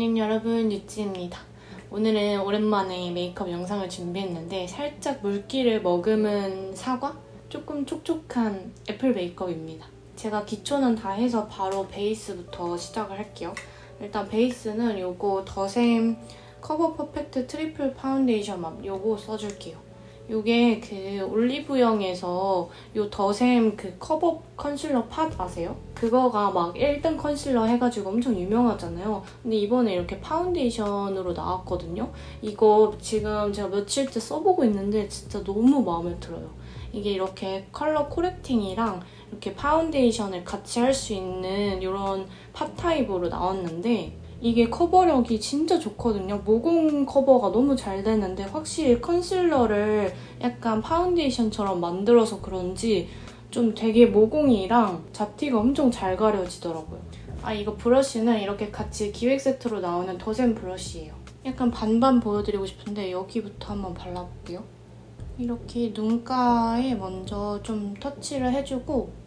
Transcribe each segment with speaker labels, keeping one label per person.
Speaker 1: 안녕 여러분, 유찌입니다. 오늘은 오랜만에 메이크업 영상을 준비했는데 살짝 물기를 머금은 사과? 조금 촉촉한 애플 메이크업입니다. 제가 기초는 다 해서 바로 베이스부터 시작을 할게요. 일단 베이스는 요거 더샘 커버 퍼펙트 트리플 파운데이션 맘 요거 써줄게요. 요게 그 올리브영에서 요 더샘 그 커버 컨실러 팟 아세요? 그거가 막 1등 컨실러 해가지고 엄청 유명하잖아요. 근데 이번에 이렇게 파운데이션으로 나왔거든요. 이거 지금 제가 며칠째 써보고 있는데 진짜 너무 마음에 들어요. 이게 이렇게 컬러 코렉팅이랑 이렇게 파운데이션을 같이 할 수 있는 이런 팟 타입으로 나왔는데 이게 커버력이 진짜 좋거든요. 모공 커버가 너무 잘 되는데 확실히 컨실러를 약간 파운데이션처럼 만들어서 그런지 좀 되게 모공이랑 잡티가 엄청 잘 가려지더라고요. 이거 브러쉬는 이렇게 같이 기획 세트로 나오는 더샘 브러쉬예요. 약간 반반 보여드리고 싶은데 여기부터 한번 발라볼게요. 이렇게 눈가에 먼저 좀 터치를 해주고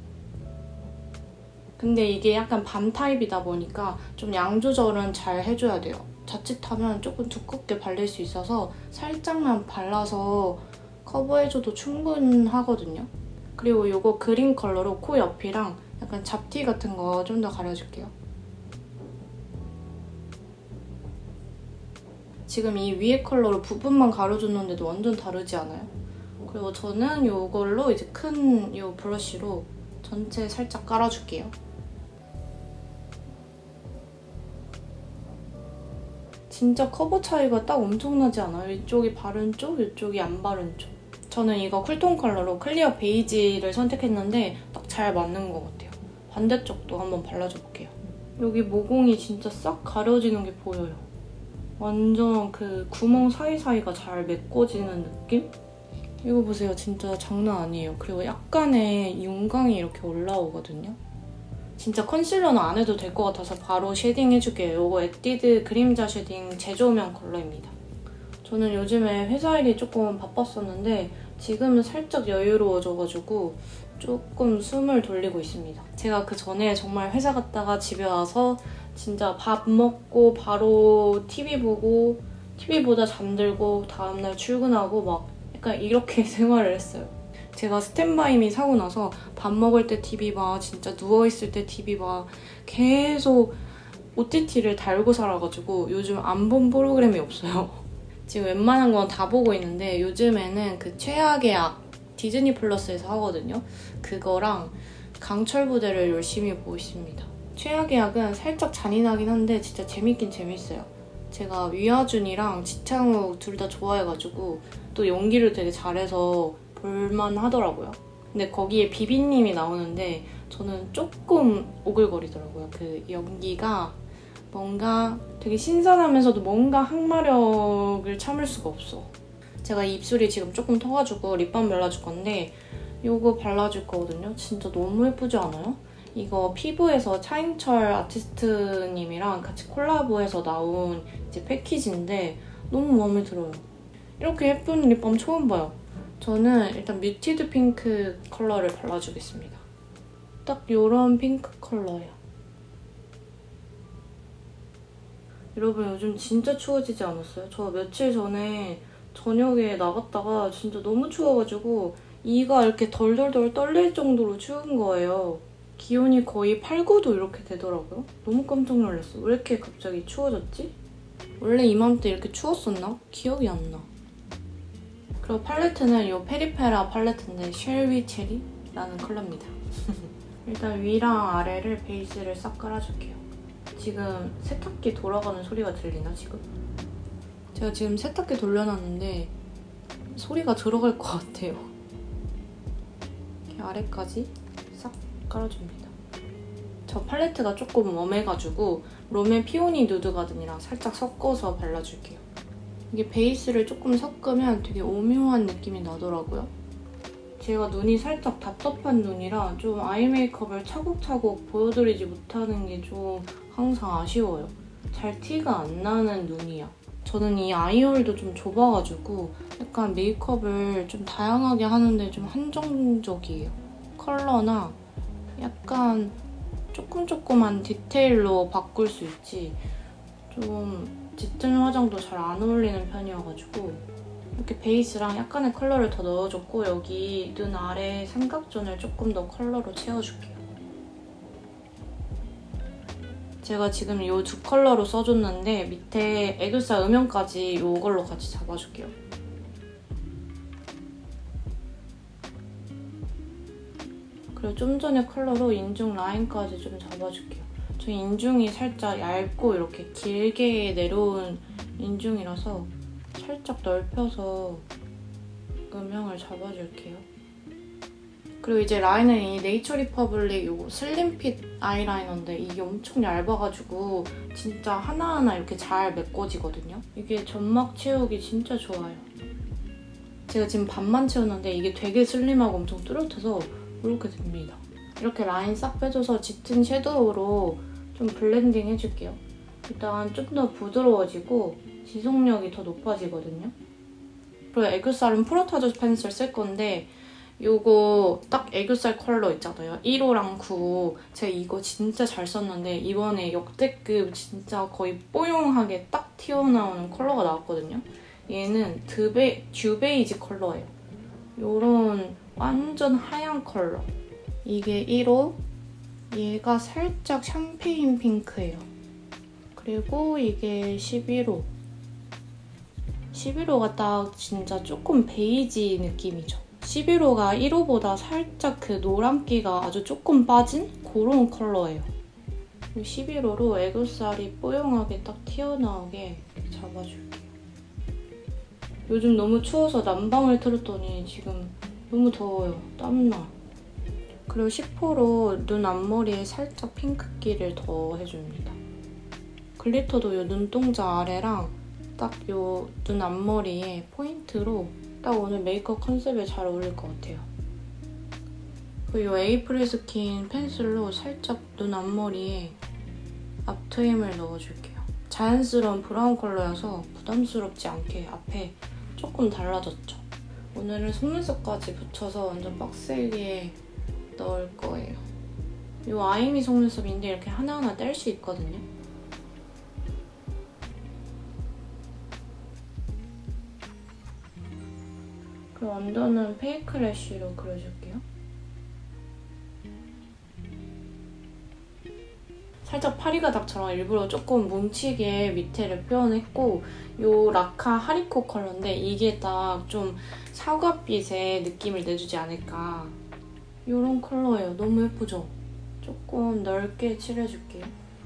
Speaker 1: 근데 이게 약간 밤 타입이다 보니까 좀 양 조절은 잘 해줘야 돼요. 자칫하면 조금 두껍게 발릴 수 있어서 살짝만 발라서 커버해줘도 충분하거든요. 그리고 이거 그린 컬러로 코 옆이랑 약간 잡티 같은 거 좀 더 가려줄게요. 지금 이 위에 컬러로 부분만 가려줬는데도 완전 다르지 않아요? 그리고 저는 이걸로 이제 큰 이 브러쉬로 전체 살짝 깔아줄게요. 진짜 커버 차이가 딱 엄청나지 않아요? 이쪽이 바른 쪽, 이쪽이 안 바른 쪽. 저는 이거 쿨톤 컬러로 클리어 베이지를 선택했는데 딱 잘 맞는 것 같아요. 반대쪽도 한번 발라줘 볼게요. 여기 모공이 진짜 싹 가려지는 게 보여요. 완전 그 구멍 사이사이가 잘 메꿔지는 느낌? 이거 보세요. 진짜 장난 아니에요. 그리고 약간의 윤광이 이렇게 올라오거든요. 진짜 컨실러는 안 해도 될 것 같아서 바로 쉐딩 해줄게요. 이거 에뛰드 그림자 쉐딩 제조명 컬러입니다. 저는 요즘에 회사 일이 조금 바빴었는데 지금은 살짝 여유로워져가지고 조금 숨을 돌리고 있습니다. 제가 그 전에 정말 회사 갔다가 집에 와서 진짜 밥 먹고 바로 TV 보고 TV 보다 잠들고 다음날 출근하고 막 약간 이렇게 생활을 했어요. 제가 스탠바이미 사고 나서 밥 먹을 때 TV 봐, 진짜 누워있을 때 TV 봐 계속 OTT를 달고 살아가지고 요즘 안 본 프로그램이 없어요. 지금 웬만한 건 다 보고 있는데 요즘에는 그 최악의 악 디즈니 플러스에서 하거든요. 그거랑 강철부대를 열심히 보고 있습니다. 최악의 악은 살짝 잔인하긴 한데 진짜 재밌긴 재밌어요. 제가 위아준이랑 지창욱 둘 다 좋아해가지고 또 연기를 되게 잘해서 볼만 하더라고요. 근데 거기에 비비님이 나오는데 저는 조금 오글거리더라고요. 그 연기가 뭔가 되게 신선하면서도 뭔가 항마력을 참을 수가 없어. 제가 입술이 지금 조금 터가지고 립밤 발라줄 건데 이거 발라줄 거거든요. 진짜 너무 예쁘지 않아요? 이거 피부에서 차인철 아티스트님이랑 같이 콜라보해서 나온 이제 패키지인데 너무 마음에 들어요. 이렇게 예쁜 립밤 처음 봐요. 저는 일단 뮤티드 핑크 컬러를 발라주겠습니다. 딱 이런 핑크 컬러예요. 여러분 요즘 진짜 추워지지 않았어요? 저 며칠 전에 저녁에 나갔다가 진짜 너무 추워가지고 이가 이렇게 덜덜덜 떨릴 정도로 추운 거예요. 기온이 거의 8, 9도 이렇게 되더라고요. 너무 깜짝 놀랐어. 왜 이렇게 갑자기 추워졌지? 원래 이맘때 이렇게 추웠었나? 기억이 안 나. 그리고 팔레트는 이 페리페라 팔레트인데 쉘위 체리라는 컬러입니다. 일단 위랑 아래를 베이스를 싹 깔아줄게요. 지금 세탁기 돌아가는 소리가 들리나 지금? 제가 지금 세탁기 돌려놨는데 소리가 들어갈 것 같아요. 이렇게 아래까지 싹 깔아줍니다. 저 팔레트가 조금 웜해가지고 롬앤 피오니 누드 가든이랑 살짝 섞어서 발라줄게요. 이게 베이스를 조금 섞으면 되게 오묘한 느낌이 나더라고요. 제가 눈이 살짝 답답한 눈이라 좀 아이 메이크업을 차곡차곡 보여드리지 못하는 게 좀 항상 아쉬워요. 잘 티가 안 나는 눈이야. 저는 이 아이홀도 좀 좁아가지고 약간 메이크업을 좀 다양하게 하는데 좀 한정적이에요. 컬러나 약간 조금조금한 디테일로 바꿀 수 있지 좀 짙은 화장도 잘 안 어울리는 편이어가지고 이렇게 베이스랑 약간의 컬러를 더 넣어줬고 여기 눈 아래 삼각존을 조금 더 컬러로 채워줄게요. 제가 지금 이 두 컬러로 써줬는데 밑에 애교살 음영까지 이걸로 같이 잡아줄게요. 그리고 좀 전에 컬러로 인중 라인까지 좀 잡아줄게요. 저 인중이 살짝 얇고 이렇게 길게 내려온 인중이라서 살짝 넓혀서 음영을 잡아줄게요. 그리고 이제 라인은 이 네이처 리퍼블릭 요거 슬림핏 아이라이너인데 이게 엄청 얇아가지고 진짜 하나하나 이렇게 잘 메꿔지거든요. 이게 점막 채우기 진짜 좋아요. 제가 지금 반만 채웠는데 이게 되게 슬림하고 엄청 뚜렷해서 이렇게 됩니다. 이렇게 라인 싹 빼줘서 짙은 섀도우로 좀 블렌딩 해줄게요. 일단 좀 더 부드러워지고 지속력이 더 높아지거든요. 그리고 애교살은 프로타주 펜슬 쓸 건데 요거 딱 애교살 컬러 있잖아요. 1호랑 9호. 제가 이거 진짜 잘 썼는데 이번에 역대급 진짜 거의 뽀용하게 딱 튀어나오는 컬러가 나왔거든요. 얘는 듀베이지 컬러예요. 요런 완전 하얀 컬러. 이게 1호. 얘가 살짝 샴페인 핑크예요. 그리고 이게 11호. 11호가 딱 진짜 조금 베이지 느낌이죠. 11호가 1호보다 살짝 그 노란기가 아주 조금 빠진 그런 컬러예요. 11호로 애교살이 뽀용하게 딱 튀어나오게 잡아줄게요. 요즘 너무 추워서 난방을 틀었더니 지금 너무 더워요. 땀나. 그리고 10호로 눈 앞머리에 살짝 핑크기를 더 해줍니다. 글리터도 이 눈동자 아래랑 딱 이 눈 앞머리에 포인트로 딱 오늘 메이크업 컨셉에 잘 어울릴 것 같아요. 그리고 이 에이프릴 스킨 펜슬로 살짝 눈 앞머리에 앞트임을 넣어줄게요. 자연스러운 브라운 컬러여서 부담스럽지 않게 앞에 조금 달라졌죠. 오늘은 속눈썹까지 붙여서 완전 빡세게 넣을 거예요. 이 아이미 속눈썹인데 이렇게 하나하나 뗄 수 있거든요. 그리고 언더는 페이크 래쉬로 그려줄게요. 살짝 파리가닥처럼 일부러 조금 뭉치게 밑에를 표현했고 이 라카 하리코 컬러인데 이게 딱 좀 사과빛의 느낌을 내주지 않을까. 이런 컬러예요. 너무 예쁘죠? 조금 넓게 칠해줄게요.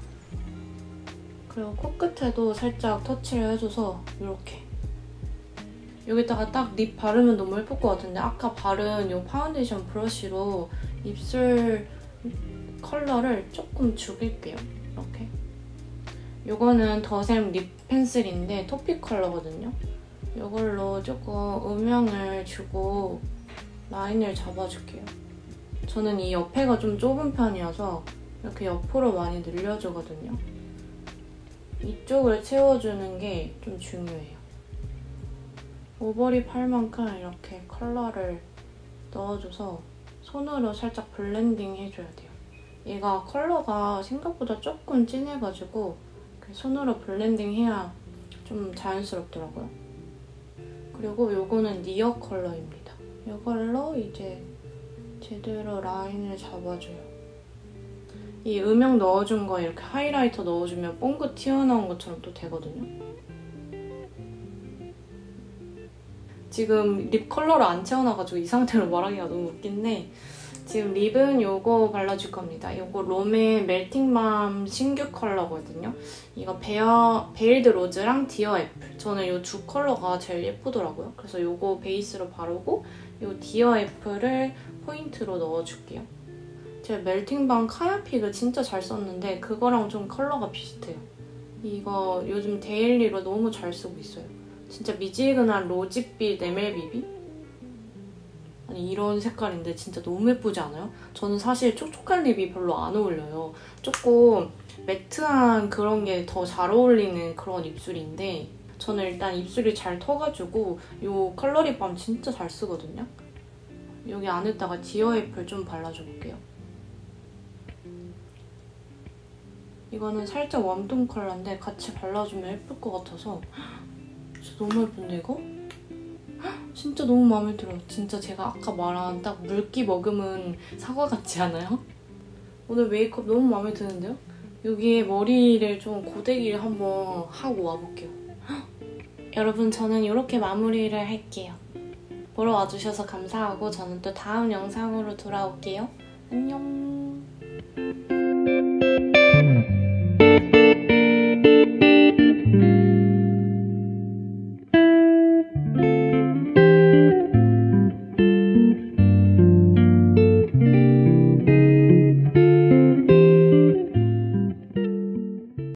Speaker 1: 그리고 코끝에도 살짝 터치를 해줘서 이렇게. 여기다가 딱 립 바르면 너무 예쁠 것 같은데 아까 바른 이 파운데이션 브러쉬로 입술 컬러를 조금 죽일게요. 이렇게. 이거는 더샘 립 펜슬인데 토픽 컬러거든요. 이걸로 조금 음영을 주고 라인을 잡아줄게요. 저는 이 옆에가 좀 좁은 편이어서 이렇게 옆으로 많이 늘려주거든요. 이쪽을 채워주는 게 좀 중요해요. 오버립 할 만큼 이렇게 컬러를 넣어줘서 손으로 살짝 블렌딩 해줘야 돼요. 얘가 컬러가 생각보다 조금 진해가지고 손으로 블렌딩 해야 좀 자연스럽더라고요. 그리고 요거는 니어 컬러입니다. 이걸로 이제 제대로 라인을 잡아줘요. 이 음영 넣어준 거 이렇게 하이라이터 넣어주면 뽕긋 튀어나온 것처럼 또 되거든요. 지금 립 컬러를 안 채워놔가지고 이 상태로 말하기가 너무 웃긴데 지금 립은 요거 발라줄 겁니다. 요거 롬의 멜팅밤 신규 컬러거든요. 이거 베일드 로즈랑 디어 애플. 저는 요 두 컬러가 제일 예쁘더라고요. 그래서 요거 베이스로 바르고 요 디어 애플을 포인트로 넣어줄게요. 제가 멜팅밤 카야픽을 진짜 잘 썼는데 그거랑 좀 컬러가 비슷해요. 이거 요즘 데일리로 너무 잘 쓰고 있어요. 진짜 미지근한 로직빛 MLBB? 아니 이런 색깔인데 진짜 너무 예쁘지 않아요? 저는 사실 촉촉한 립이 별로 안 어울려요. 조금 매트한 그런 게 더 잘 어울리는 그런 입술인데 저는 일단 입술이 잘 터가지고 이 컬러 립밤 진짜 잘 쓰거든요. 여기 안에다가 디어 애플 좀 발라줘 볼게요. 이거는 살짝 웜톤 컬러인데 같이 발라주면 예쁠 것 같아서 진짜 너무 예쁜데 이거? 진짜 너무 마음에 들어요. 진짜 제가 아까 말한 딱 물기 머금은 사과 같지 않아요? 오늘 메이크업 너무 마음에 드는데요? 여기에 머리를 좀 고데기를 한번 하고 와볼게요. 여러분 저는 이렇게 마무리를 할게요. 보러 와주셔서 감사하고 저는 또 다음 영상으로 돌아올게요. 안녕.